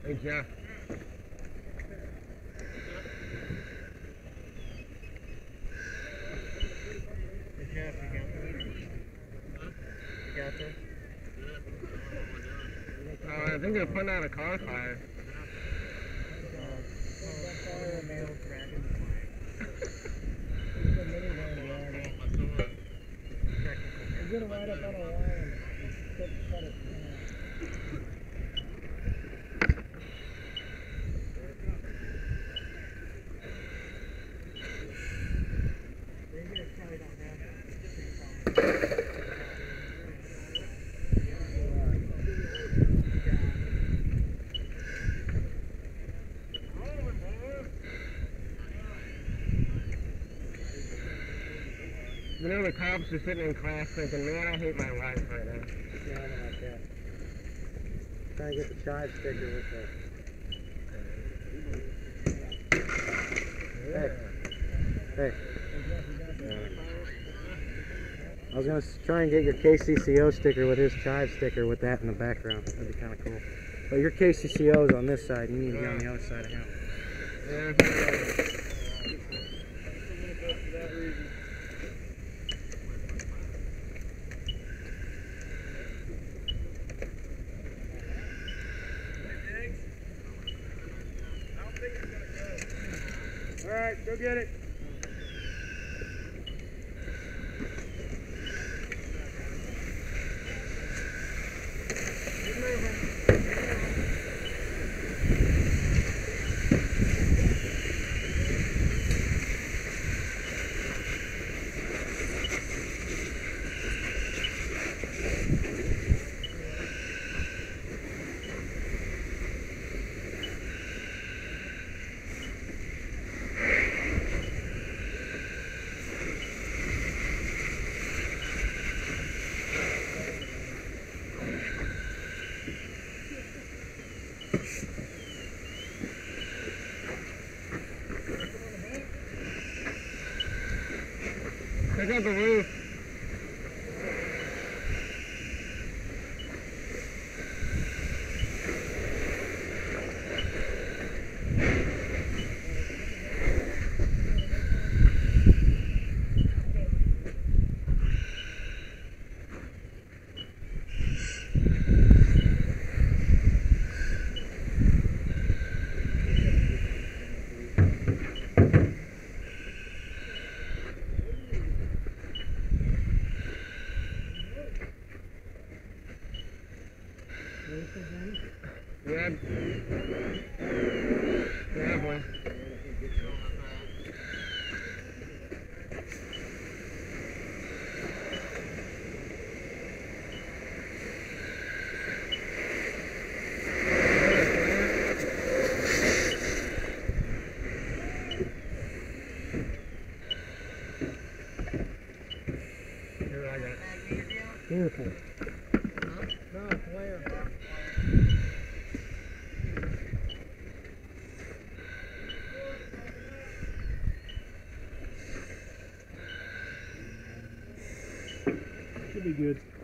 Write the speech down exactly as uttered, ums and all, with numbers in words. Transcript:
Hey, Jeff. Hey, Jeff, you got this? You got this? Uh, I think they're putting out a car fire. We're gonna ride up on a line and cut it. You know, the cops are sitting in class thinking, man, I hate my life right now. Yeah, I know like that. Trying to get the chive sticker with the... Yeah. Hey. Hey. I was going to try and get your K C C O sticker with his chive sticker with that in the background. That'd be kind of cool. But your K C C O is on this side. You need to be on the other side of him. Yeah. All right, go get it. Check out the roof. Yeah. Yeah, boy. Here, I got it. Beautiful. No, flare. Should be good.